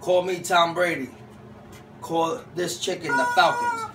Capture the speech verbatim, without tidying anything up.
Call me Tom Brady. Call this chicken the Falcons.